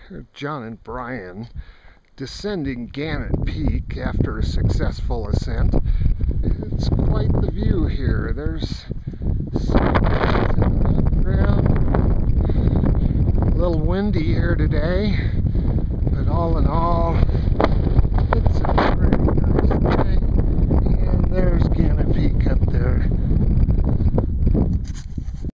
John and Brian descending Gannett Peak after a successful ascent. It's quite the view here. There's sunrise in the background. A little windy here today, but all in all,